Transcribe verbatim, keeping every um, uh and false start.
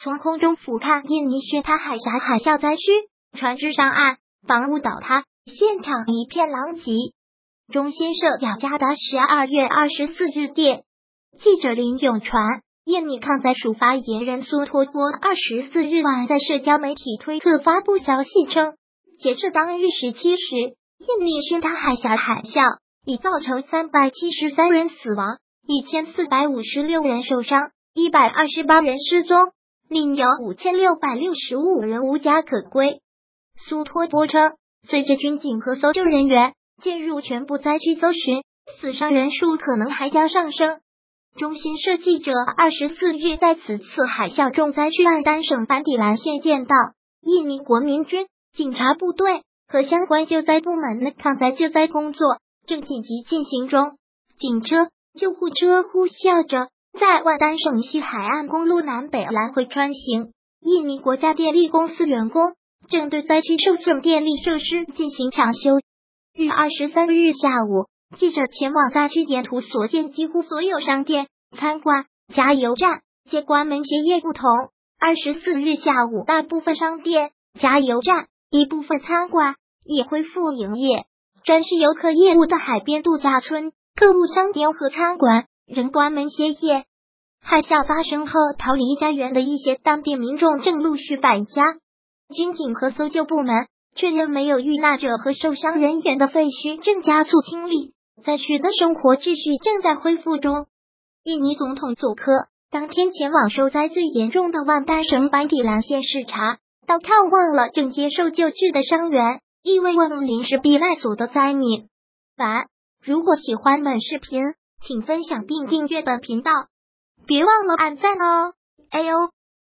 从空中俯瞰印尼巽他海峡海啸灾区，船只上岸，房屋倒塌，现场一片狼藉。中新社雅加达十二月二十四日电，记者林永传，印尼抗灾署发言人苏托波二十四日晚在社交媒体推特发布消息称，截至当日十七时，印尼巽他海峡海啸已造成三百七十三人死亡，一千四百五十六人受伤，一百二十八人失踪，另有五千六百六十五人无家可归。苏托波称，随着军警和搜救人员进入全部灾区搜寻，死伤人数可能还将上升。中新社记者二十四日在此次海啸重灾区万丹省班底兰县见到，印尼国民军、警察部队和相关救灾部门的抗灾救灾工作正紧急进行中，警车、救护车呼啸着在万丹省西海岸公路南北来回穿行。印尼国家电力公司员工正对灾区受损电力设施进行抢修。日二十三日下午，记者前往灾区沿途所见几乎所有商店、餐馆、加油站皆关门歇业不同。二十四日下午，大部分商店、加油站、一部分餐馆也恢复营业。专需游客业务的海边度假村、购物商店和餐馆仍关门歇业。海啸发生后，逃离家园的一些当地民众正陆续返家。军警和搜救部门确认没有遇难者和受伤人员的废墟正加速清理，灾区的生活秩序正在恢复中。印尼总统佐科当天前往受灾最严重的万丹省班底兰县视察，到看望了正接受救治的伤员，亦慰问临时避难所的灾民。晚，如果喜欢本视频，请分享并订阅本频道，别忘了按赞哦。哎呦。